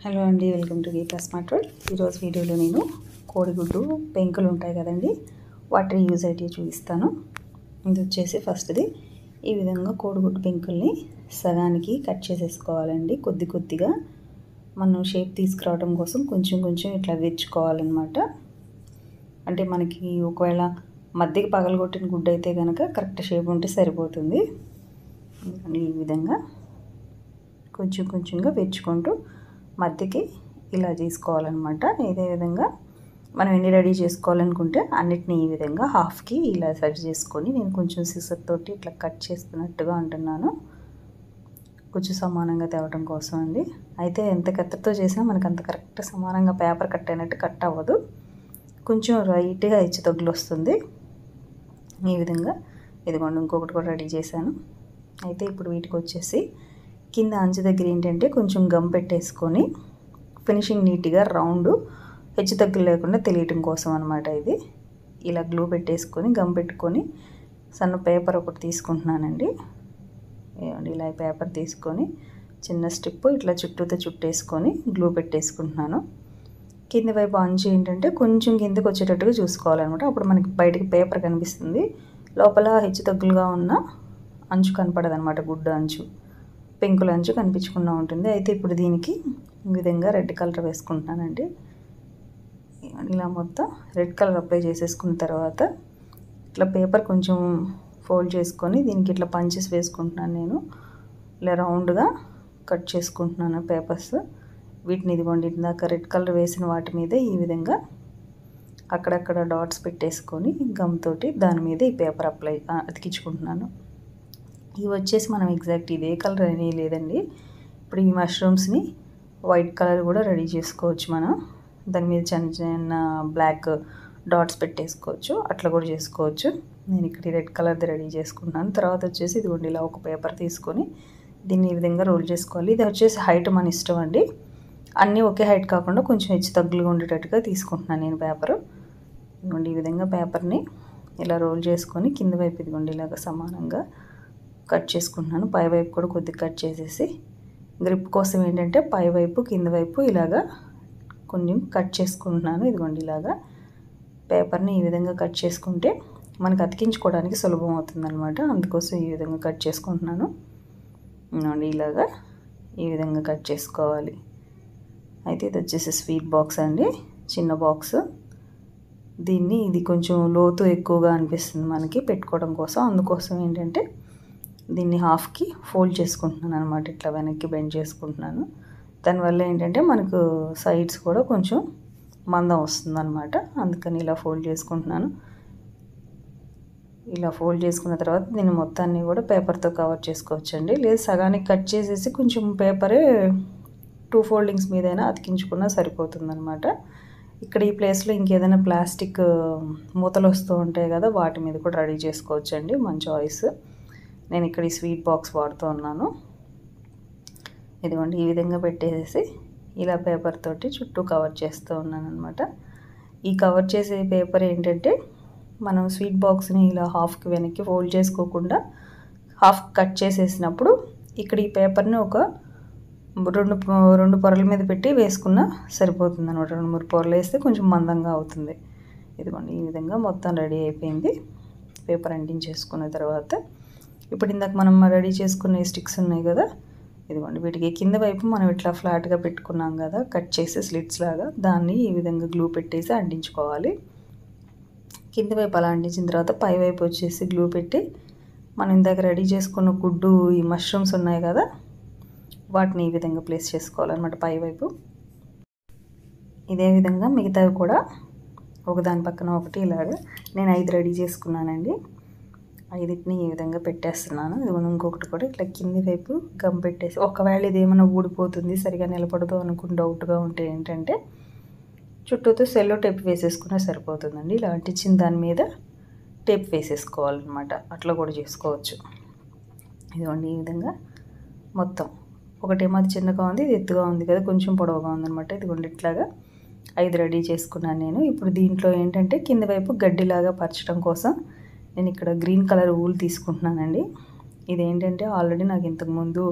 Hello అండి, welcome to Geetha smart world. ఈరోజు వీడియోలో నేను కోడిగుడ్డు పెంకులు ఉంటాయి కదండి, వాటి యూజ్ అయితే చూపిస్తాను. ఇది వచ్చేసి ఫస్ట్ది ఈ విధంగా కోడిగుడ్డు పెంకుల్ని సగానికి కట్ చేసేసుకోవాలండి. కొద్ది కొద్దిగా మనం షేప్ తీసుకురావడం కోసం కొంచెం కొంచెం ఇట్లా విచ్చుకోవాలన్నమాట. అంటే మనకి ఒకవేళ మధ్యకి పగలగొట్టిన గుడ్డు అయితే కనుక కరెక్ట్ షేప్ ఉంటే సరిపోతుంది. ఈ విధంగా కొంచెం కొంచెంగా విచ్చుకుంటూ మధ్యకి ఇలా చేసుకోవాలన్నమాట. ఇదే విధంగా మనం ఎన్ని రెడీ చేసుకోవాలనుకుంటే అన్నిటిని ఈ విధంగా హాఫ్కి ఇలా సెట్ చేసుకొని, నేను కొంచెం సిజర్ తోటి ఇట్లా కట్ చేస్తున్నట్టుగా అంటున్నాను, కొంచెం సమానంగా తేవడం కోసం అండి. అయితే ఎంత కత్తెరతో చేసినా మనకు అంత కరెక్ట్ సమానంగా పేపర్ కట్ అయినట్టు కట్ అవ్వదు, కొంచెం రైట్గా హెచ్చు తగ్గులు వస్తుంది. ఈ విధంగా ఇదిగోండి ఇంకొకటి కూడా రెడీ చేశాను. అయితే ఇప్పుడు వీటికి వచ్చేసి కింద అంచు దగ్గర ఏంటంటే కొంచెం గమ్ పెట్టేసుకొని ఫినిషింగ్ నీట్గా రౌండ్ హెచ్చు తగ్గులు లేకుండా తెలియటం కోసం అనమాట. ఇది ఇలా గ్లూ పెట్టేసుకొని గమ్ పెట్టుకొని సన్న పేపర్ ఒకటి తీసుకుంటున్నానండి. ఇలా పేపర్ తీసుకొని చిన్న స్ట్రిప్ ఇట్లా చుట్టూతో చుట్టేసుకొని గ్లూ పెట్టేసుకుంటున్నాను. కింది వైపు అంచు ఏంటంటే కొంచెం కిందకి వచ్చేటట్టుగా చూసుకోవాలన్నమాట. అప్పుడు మనకి బయటకి పేపర్ కనిపిస్తుంది, లోపల హెచ్చు తగ్గులుగా ఉన్న అంచు కనపడదు అనమాట. గుడ్డ అంచు, పెంకుల అంచు కనిపించకుండా ఉంటుంది. అయితే ఇప్పుడు దీనికి ఈ విధంగా రెడ్ కలర్ వేసుకుంటున్నానండి. ఇలా మొత్తం రెడ్ కలర్ అప్లై చేసేసుకున్న తర్వాత ఇట్లా పేపర్ కొంచెం ఫోల్డ్ చేసుకొని దీనికి ఇట్లా పంచెస్ వేసుకుంటున్నాను. నేను ఇలా రౌండ్గా కట్ చేసుకుంటున్నాను పేపర్స్. వీటిని ఇదిగోండి ఇందాక రెడ్ కలర్ వేసిన వాటి మీద ఈ విధంగా అక్కడక్కడ డాట్స్ పెట్టేసుకొని గమ్ తోటి దాని మీద ఈ పేపర్ అప్లై అతికించుకుంటున్నాను. ఇవి వచ్చేసి మనం ఎగ్జాక్ట్ ఇదే కలర్ అని లేదండి. ఇప్పుడు ఈ మష్రూమ్స్ని వైట్ కలర్ కూడా రెడీ చేసుకోవచ్చు మనం. దాని మీద చిన్న చిన్న బ్లాక్ డాట్స్ పెట్టేసుకోవచ్చు, అట్లా కూడా చేసుకోవచ్చు. నేను ఇక్కడ రెడ్ కలర్ది రెడీ చేసుకుంటున్నాను. తర్వాత వచ్చేసి ఇదిగోండి ఇలా ఒక పేపర్ తీసుకొని దీన్ని ఈ విధంగా రోల్ చేసుకోవాలి. ఇది వచ్చేసి హైట్ మన ఇష్టం అండి, అన్నీ ఒకే హైట్ కాకుండా కొంచెం హెచ్చు తగ్గులుగా ఉండేటట్టుగా తీసుకుంటున్నాను నేను పేపరు. ఇదిగోండి ఈ విధంగా పేపర్ని ఇలా రోల్ చేసుకొని కింద వైపు ఇదిగోండి ఇలాగ సమానంగా కట్ చేసుకుంటున్నాను. పై వైపు కూడా కొద్దిగా కట్ చేసేసి గ్రిప్ కోసం ఏంటంటే పై వైపు కింద వైపు ఇలాగా కొంచెం కట్ చేసుకుంటున్నాను. ఇదిగోండి ఇలాగా పేపర్ని ఈ విధంగా కట్ చేసుకుంటే మనకు అతికించుకోవడానికి సులభం అవుతుంది అనమాట. అందుకోసం ఈ విధంగా కట్ చేసుకుంటున్నాను. ఇలాగా ఈ విధంగా కట్ చేసుకోవాలి. అయితే ఇది వచ్చేసి స్వీట్ బాక్స్ అండి, చిన్న బాక్స్. ఇది కొంచెం లోతు ఎక్కువగా అనిపిస్తుంది మనకి పెట్టుకోవడం కోసం. అందుకోసం ఏంటంటే దీన్ని హాఫ్కి ఫోల్డ్ చేసుకుంటున్నాను అనమాట. ఇట్లా వెనక్కి బెండ్ చేసుకుంటున్నాను. దానివల్ల ఏంటంటే మనకు సైడ్స్ కూడా కొంచెం మందం వస్తుంది అనమాట. అందుకని ఇలా ఫోల్డ్ చేసుకుంటున్నాను. ఇలా ఫోల్డ్ చేసుకున్న తర్వాత దీన్ని మొత్తాన్ని కూడా పేపర్తో కవర్ చేసుకోవచ్చండి. లేదు సగానికి కట్ చేసేసి కొంచెం పేపరే 2 ఫోల్డింగ్స్ మీదైనా అతికించుకున్నా సరిపోతుంది అనమాట. ఇక్కడ ఈ ప్లేస్లో ఇంకేదైనా ప్లాస్టిక్ మూతలు వస్తూ ఉంటాయి కదా, వాటి మీద కూడా రెడీ చేసుకోవచ్చండి, మన చాయిస్. నేను ఇక్కడ ఈ స్వీట్ బాక్స్ వాడుతూ ఉన్నాను. ఇదిగోండి ఈ విధంగా పెట్టేసి ఇలా పేపర్ తోటి చుట్టూ కవర్ చేస్తూ ఉన్నాను అనమాట. ఈ కవర్ చేసే పేపర్ ఏంటంటే మనం స్వీట్ బాక్స్ని ఇలా హాఫ్కి వెనక్కి ఫోల్డ్ చేసుకోకుండా హాఫ్ కట్ చేసేసినప్పుడు ఇక్కడ ఈ పేపర్ని ఒక రెండు పొరల మీద పెట్టి వేసుకున్నా సరిపోతుంది అనమాట. 2-3 పొరలు వేస్తే కొంచెం మందంగా అవుతుంది. ఇదిగోండి ఈ విధంగా మొత్తం రెడీ అయిపోయింది. పేపర్ అంటించేసుకున్న తర్వాత ఇప్పుడు ఇందాక మనం రెడీ చేసుకునే స్టిక్స్ ఉన్నాయి కదా, ఇదిగోండి వీటికి కింద వైపు మనం ఇట్లా ఫ్లాట్గా పెట్టుకున్నాం కదా కట్ చేసి స్లిట్స్ లాగా, దాన్ని ఈ విధంగా గ్లూ పెట్టేసి అంటించుకోవాలి. కింద వైపు అలా అంటించిన తర్వాత పై వైపు వచ్చేసి గ్లూ పెట్టి మనం ఇందాక రెడీ చేసుకున్న గుడ్డు ఈ మష్రూమ్స్ ఉన్నాయి కదా, వాటిని ఈ విధంగా ప్లేస్ చేసుకోవాలన్నమాట పై వైపు. ఇదే విధంగా మిగతావి కూడా ఒకదాని పక్కన ఒకటి ఇలాగా నేను 5 రెడీ చేసుకున్నానండి. 5ని ఈ విధంగా పెట్టేస్తున్నాను. ఇది ఇంకొకటి కూడా ఇట్లా కింది వైపు గమ్ పెట్టేసి, ఒకవేళ ఇది ఏమైనా ఊడిపోతుంది సరిగా నిలబడదు అనుకుని డౌట్గా ఉంటే ఏంటంటే చుట్టూతో సెల్లో టేప్ వేసేసుకున్నా సరిపోతుందండి. ఇలా అంటించిన దాని మీద టేప్ వేసేసుకోవాలన్నమాట, అట్లా కూడా చేసుకోవచ్చు. ఇదిగోండి ఈ విధంగా మొత్తం ఒకటేమో అది చిన్నగా ఉంది, ఇది ఎత్తుగా ఉంది కదా, కొంచెం పొడవుగా ఉందన్నమాట. ఇదిగోండి ఇట్లాగా 5 రెడీ చేసుకున్నాను నేను. ఇప్పుడు దీంట్లో ఏంటంటే కింద వైపు గడ్డిలాగా పరచడం కోసం నేను ఇక్కడ గ్రీన్ కలర్ ఊల్ తీసుకుంటున్నానండి. ఇదేంటంటే ఆల్రెడీ నాకు ఇంతకుముందు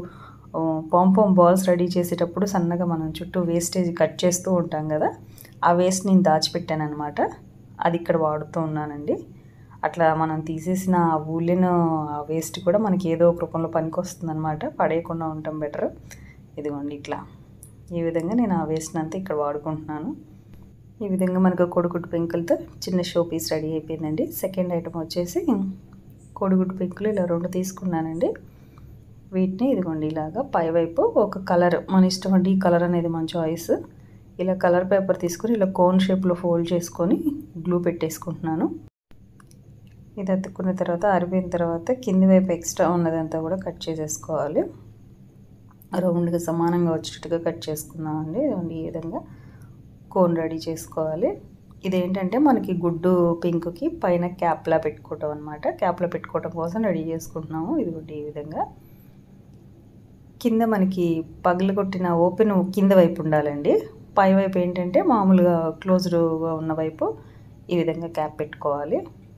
పాంపామ్ బాల్స్ రెడీ చేసేటప్పుడు సన్నగా మనం చుట్టూ వేస్టేజ్ కట్ చేస్తూ ఉంటాం కదా, ఆ వేస్ట్ నేను దాచిపెట్టాను అనమాట. అది ఇక్కడ వాడుతూ ఉన్నానండి. అట్లా మనం తీసేసిన ఆ ఊలిన ఆ వేస్ట్ కూడా మనకి ఏదో ఒక రూపంలో పనికి వస్తుంది అనమాట. పడేయకుండా ఉండటం బెటర్. ఇదిగోండి ఇట్లా ఈ విధంగా నేను ఆ వేస్ట్ని అంతా ఇక్కడ వాడుకుంటున్నాను. ఈ విధంగా మనకు కోడిగుడ్డు పెంకులతో చిన్న షో పీస్ రెడీ అయిపోయిందండి. సెకండ్ ఐటమ్ వచ్చేసి కోడిగుడ్డు పెంకులు ఇలా 2 తీసుకున్నానండి. వీటిని ఇదిగోండి ఇలాగా పైవైపు ఒక కలర్, మన ఇష్టం అండి, ఈ కలర్ అనేది మన చాయిస్. ఇలా కలర్ పేపర్ తీసుకొని ఇలా కోన్ షేప్లో ఫోల్డ్ చేసుకొని గ్లూ పెట్టేసుకుంటున్నాను. ఇది అతుక్కున్న తర్వాత ఆరిపోయిన తర్వాత కింది వైపు ఎక్స్ట్రా ఉన్నదంతా కూడా కట్ చేసేసుకోవాలి. రౌండ్గా సమానంగా వచ్చేటట్టుగా కట్ చేసుకుందామండి. ఈ విధంగా కోన్ రెడీ చేసుకోవాలి. ఇదేంటంటే మనకి గుడ్డు పింక్కి పైన క్యాప్లా పెట్టుకోవటం అనమాట. క్యాప్లా పెట్టుకోవటం కోసం రెడీ చేసుకుంటున్నాము. ఇదిగోండి ఈ విధంగా కింద మనకి పగలు కొట్టిన ఓపెన్ కింద వైపు ఉండాలండి. పై వైపు ఏంటంటే మామూలుగా క్లోజ్డ్గా ఉన్న వైపు ఈ విధంగా క్యాప్ పెట్టుకోవాలి.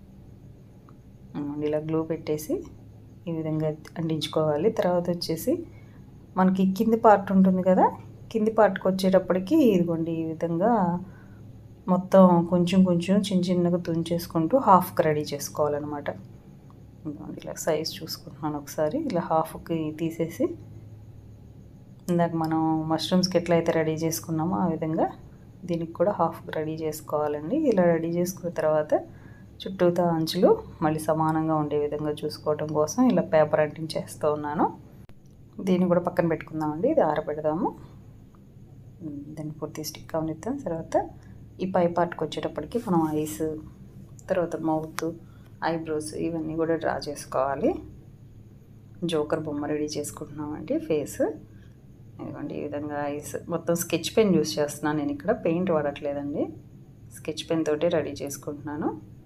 ఇలా గ్లూ పెట్టేసి ఈ విధంగా అంటించుకోవాలి. తర్వాత వచ్చేసి మనకి కింది పార్ట్ ఉంటుంది కదా, కింది పార్ట్కి వచ్చేటప్పటికి ఇదిగోండి ఈ విధంగా మొత్తం కొంచెం కొంచెం చిన్న చిన్నగా తుంచేసుకుంటూ హాఫ్కి రెడీ చేసుకోవాలన్నమాట. ఇలా సైజ్ చూసుకుంటున్నాను ఒకసారి. ఇలా హాఫ్కి తీసేసి ఇందాక మనం మష్రూమ్స్కి ఎట్లయితే రెడీ చేసుకున్నామో ఆ విధంగా దీనికి కూడా హాఫ్కి రెడీ చేసుకోవాలండి. ఇలా రెడీ చేసుకున్న తర్వాత చుట్టూతా అంచులు మళ్ళీ సమానంగా ఉండే విధంగా చూసుకోవడం కోసం ఇలా పేపర్ అంటించేస్తూ ఉన్నాను. దీన్ని కూడా పక్కన పెట్టుకుందామండి. ఇది ఆరబెడదాము. దాన్ని పూర్తి స్టిక్ అవనిద్దాం. తర్వాత ఈ పై పార్ట్కి వచ్చేటప్పటికి మనం ఐస్, తర్వాత మౌత్, ఐబ్రోస్ ఇవన్నీ కూడా డ్రా చేసుకోవాలి. జోకర్ బొమ్మ రెడీ చేసుకుంటున్నామండి. ఫేస్ ఇదిగోండి ఈ విధంగా ఐస్ మొత్తం స్కెచ్ పెన్ యూస్ చేస్తున్నాను నేను ఇక్కడ, పెయింట్ వాడట్లేదండి. స్కెచ్ పెన్ తోటి రెడీ చేసుకుంటున్నాను.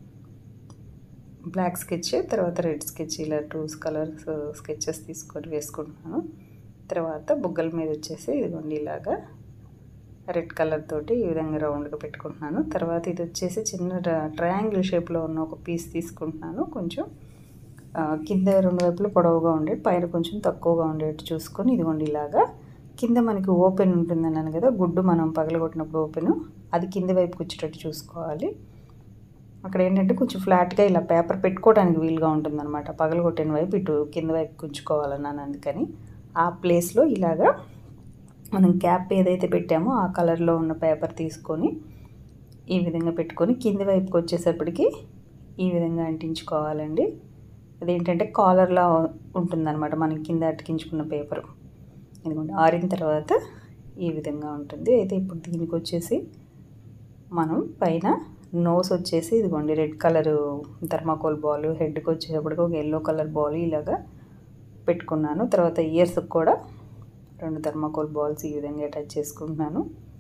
బ్లాక్ స్కెచ్, తర్వాత రెడ్ స్కెచ్, ఇలా 2 కలర్స్ స్కెచెస్ తీసుకొని వేసుకుంటున్నాను. తర్వాత బుగ్గల మీద వచ్చేసి ఇదిగోండి ఇలాగా రెడ్ కలర్ తోటి ఈ విధంగా రౌండ్గా పెట్టుకుంటున్నాను. తర్వాత ఇది వచ్చేసి చిన్న ట్రయాంగిల్ షేప్లో ఉన్న ఒక పీస్ తీసుకుంటున్నాను. కొంచెం కింద 2 వైపులు పొడవుగా ఉండేది, పైన కొంచెం తక్కువగా ఉండేట్టు చూసుకొని ఇదిగోండి ఇలాగా కింద మనకి ఓపెన్ ఉంటుందన్నాను కదా, గుడ్డు మనం పగలగొట్టినప్పుడు ఓపెను, అది కింద వైపుకి వచ్చేటట్టు చూసుకోవాలి. అక్కడ ఏంటంటే కొంచెం ఫ్లాట్గా ఇలా పేపర్ పెట్టుకోవడానికి వీలుగా ఉంటుందన్నమాట. పగలగొట్టిన వైపు ఇటు కింద వైపు ఉంచుకోవాలన్నాను. అందుకని ఆ ప్లేస్లో ఇలాగా మనం క్యాప్ ఏదైతే పెట్టామో ఆ కలర్లో ఉన్న పేపర్ తీసుకొని ఈ విధంగా పెట్టుకొని కింది వైపుకి వచ్చేసప్పటికి ఈ విధంగా అంటించుకోవాలండి. అదేంటంటే కాలర్లా ఉంటుందన్నమాట మనం కింద అతికించుకున్న పేపరు. ఎందుకంటే ఆరిన తర్వాత ఈ విధంగా ఉంటుంది. అయితే ఇప్పుడు దీనికి వచ్చేసి మనం పైన నోస్ వచ్చేసి ఇదిగోండి రెడ్ కలరు థర్మాకోల్ బాల్, హెడ్కి వచ్చేటప్పటికి ఒక ఎల్లో కలర్ బాల్ ఇలాగా పెట్టుకున్నాను. తర్వాత ఇయర్స్కి కూడా 2 థర్మాకోల్ బాల్స్ ఈ విధంగా అటాచ్ చేసుకుంటున్నాను.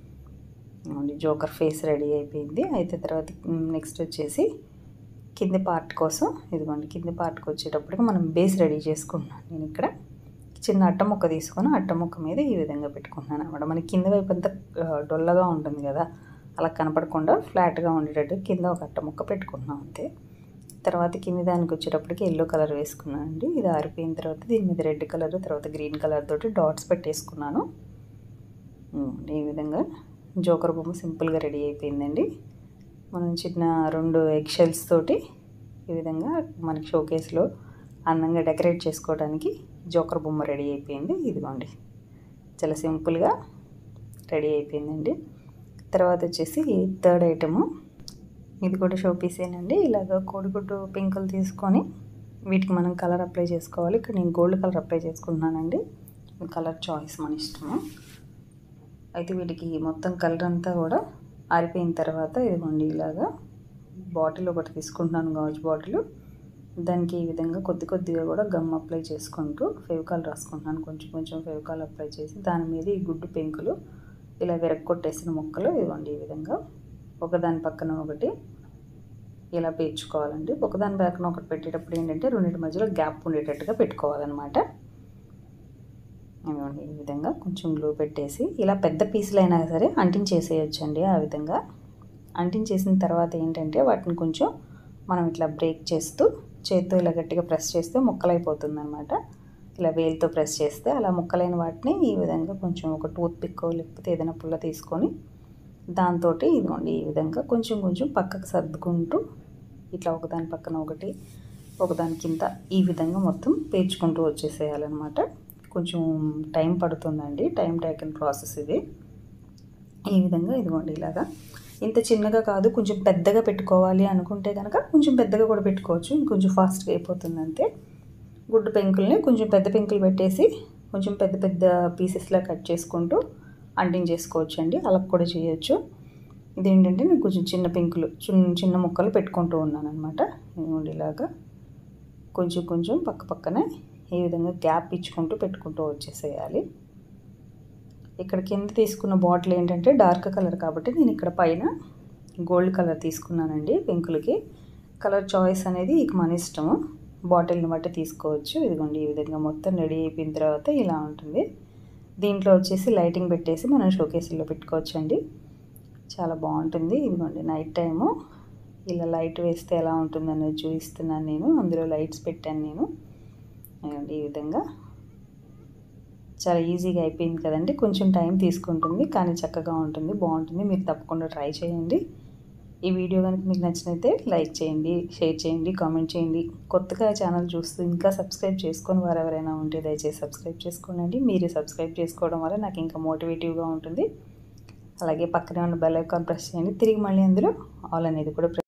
జోకర్ ఫేస్ రెడీ అయిపోయింది. అయితే తర్వాత నెక్స్ట్ వచ్చేసి కింది పార్ట్ కోసం ఇదిగోండి కింది పార్ట్కి వచ్చేటప్పటికి మనం బేస్ రెడీ చేసుకుంటున్నాను. నేను ఇక్కడ చిన్న అట్ట ముక్క తీసుకొని అట్ట ముక్క మీద ఈ విధంగా పెట్టుకుంటున్నాను అనమాట. మనకి కింద వైపు అంతా డొల్లగా ఉంటుంది కదా, అలా కనపడకుండా ఫ్లాట్గా ఉండేటట్టు కింద ఒక అట్ట ముక్క పెట్టుకుంటున్నాం అంతే. తర్వాత కింద దానికి వచ్చేటప్పటికి ఎల్లో కలర్ వేసుకున్నాను అండి. ఇది ఆరిపోయిన తర్వాత దీని మీద రెడ్ కలర్, తర్వాత గ్రీన్ కలర్ తోటి డాట్స్ పెట్టేసుకున్నాను. ఈ విధంగా జోకర్ బొమ్మ సింపుల్గా రెడీ అయిపోయిందండి. మనం చిన్న 2 ఎగ్ షెల్స్ తోటి ఈ విధంగా మనకి షోకేస్లో అందంగా డెకరేట్ చేసుకోవడానికి జోకర్ బొమ్మ రెడీ అయిపోయింది. ఇదిగోండి చాలా సింపుల్గా రెడీ అయిపోయిందండి. తర్వాత వచ్చేసి థర్డ్ ఐటము, ఇది కూడా షో పీసేనండి. ఇలాగ కోడిగుడ్డు పింకులు తీసుకొని వీటికి మనం కలర్ అప్లై చేసుకోవాలి. ఇక్కడ నేను గోల్డ్ కలర్ అప్లై చేసుకుంటున్నానండి. కలర్ చాయిస్ మన ఇష్టము. అయితే వీటికి మొత్తం కలర్ అంతా కూడా ఆరిపోయిన తర్వాత ఇదిగోండి ఇలాగా బాటిల్ ఒకటి తీసుకుంటున్నాను, గాజు బాటిల్. దానికి ఈ విధంగా కొద్దిగా కూడా గమ్ అప్లై చేసుకుంటూ ఫెవికాల్ రాసుకుంటున్నాను. కొంచెం కొంచెం ఫెవికాల్ అప్లై చేసి దాని మీద ఈ గుడ్డు పెంకులు ఇలా విరగొట్టేసిన ముక్కలు ఇదిగోండి ఈ విధంగా ఒకదాని పక్కన ఒకటి ఇలా పేర్చుకోవాలండి. ఒకదాని పక్కన ఒకటి పెట్టేటప్పుడు ఏంటంటే రెండింటి మధ్యలో గ్యాప్ ఉండేటట్టుగా పెట్టుకోవాలన్నమాట. ఇదిగోండి ఈ విధంగా కొంచెం గ్లూ పెట్టేసి ఇలా పెద్ద పీసులు అయినా సరే అంటించేసేయచ్చండి. ఆ విధంగా అంటించేసిన తర్వాత ఏంటంటే వాటిని కొంచెం మనం ఇట్లా బ్రేక్ చేస్తూ చేత్తో ఇలా గట్టిగా ప్రెస్ చేస్తే ముక్కలైపోతుంది అనమాట. ఇలా వేలుతో ప్రెస్ చేస్తే అలా ముక్కలైన వాటిని ఈ విధంగా కొంచెం ఒక టూత్ పిక్ లేకపోతే ఏదైనా పుల్ల తీసుకొని దాంతో ఇదిగోండి ఈ విధంగా కొంచెం కొంచెం పక్కకు సర్దుకుంటూ ఇట్లా ఒకదాని పక్కన ఒకటి ఒకదాని కింద ఈ విధంగా మొత్తం పేర్చుకుంటూ వచ్చేసేయాలన్నమాట. కొంచెం టైం పడుతుందండి, టైం టేకన్ ప్రాసెస్ ఇది. ఈ విధంగా ఇదిగోండి ఇలాగా ఇంత చిన్నగా కాదు, కొంచెం పెద్దగా పెట్టుకోవాలి అనుకుంటే కనుక కొంచెం పెద్దగా కూడా పెట్టుకోవచ్చు, ఇంకొంచెం ఫాస్ట్గా అయిపోతుంది అంతే. గుడ్డు పెంకుల్ని కొంచెం పెద్ద పెంకులు పెట్టేసి కొంచెం పెద్ద పెద్ద పీసెస్లా కట్ చేసుకుంటూ అంటించేసుకోవచ్చు అండి, అలా కూడా చేయొచ్చు. ఇదేంటంటే నేను కొంచెం చిన్న పెంకులు చిన్న ముక్కలు పెట్టుకుంటూ ఉన్నాను అనమాట. ఇదిగోండి ఇలాగా కొంచెం కొంచెం పక్క పక్కనే ఈ విధంగా గ్యాప్ ఇచ్చుకుంటూ పెట్టుకుంటూ వచ్చేసేయాలి. ఇక్కడ కింద తీసుకున్న బాటిల్ ఏంటంటే డార్క్ కలర్ కాబట్టి నేను ఇక్కడ పైన గోల్డ్ కలర్ తీసుకున్నానండి. పెంకులకి కలర్ చాయిస్ అనేది ఇక మన ఇష్టము, బాటిల్ని బట్టి తీసుకోవచ్చు. ఇదిగోండి ఈ విధంగా మొత్తం రెడీ అయిపోయిన తర్వాత ఇలా ఉంటుంది. దీంట్లో వచ్చేసి లైటింగ్ పెట్టేసి మనం షోకేసుల్లో పెట్టుకోవచ్చండి, చాలా బాగుంటుంది. ఇదిగోండి నైట్ టైము ఇలా లైట్ వేస్తే ఎలా ఉంటుందనేది చూపిస్తున్నాను నేను, అందులో లైట్స్ పెట్టాను నేను. ఈ విధంగా చాలా ఈజీగా అయిపోయింది కదండి. కొంచెం టైం తీసుకుంటుంది కానీ చక్కగా ఉంటుంది, బాగుంటుంది. మీరు తప్పకుండా ట్రై చేయండి. ఈ వీడియో కనుక మీకు నచ్చినైతే లైక్ చేయండి, షేర్ చేయండి, కామెంట్ చేయండి. కొత్తగా ఛానల్ చూస్తూ ఇంకా సబ్స్క్రైబ్ చేసుకొని వారు ఎవరైనా ఉంటే దయచేసి సబ్స్క్రైబ్ చేసుకోండి. మీరు సబ్స్క్రైబ్ చేసుకోవడం వల్ల నాకు ఇంకా మోటివేటివ్గా ఉంటుంది. అలాగే పక్కనే ఉన్న బెల్ ఐకాన్ ప్రెస్ చేయండి, తిరిగి మళ్ళీ అందులో ఆల్ అనేది కూడా